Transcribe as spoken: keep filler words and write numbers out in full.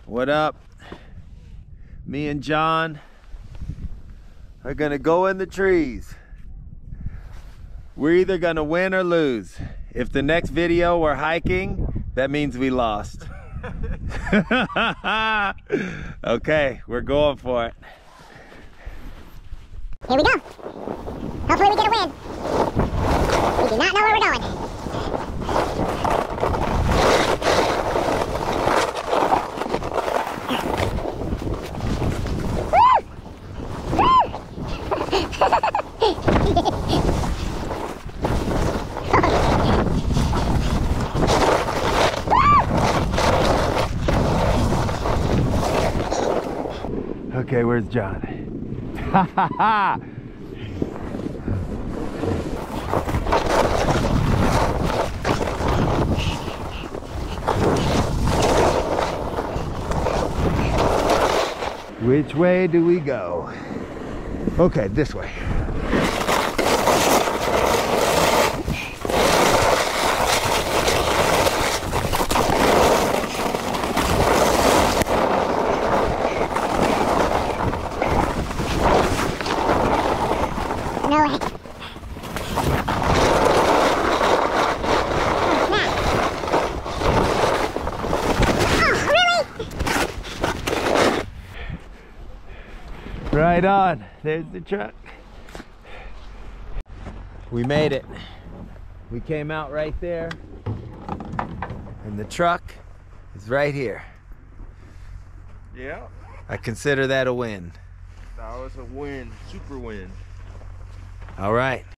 What up? Me and John are gonna go in the trees. We're either gonna win or lose. If the next video we're hiking, that means we lost. Okay, we're going for it. Here we go. Hopefully we get a win. We do not know where we're going. Okay, where's John? Ha ha ha! Which way do we go? Okay, this way. No way. Oh, really? Right on. There's the truck. We made it. We came out right there, and the truck is right here. Yeah, I consider that a win. that was a win, super win. All right.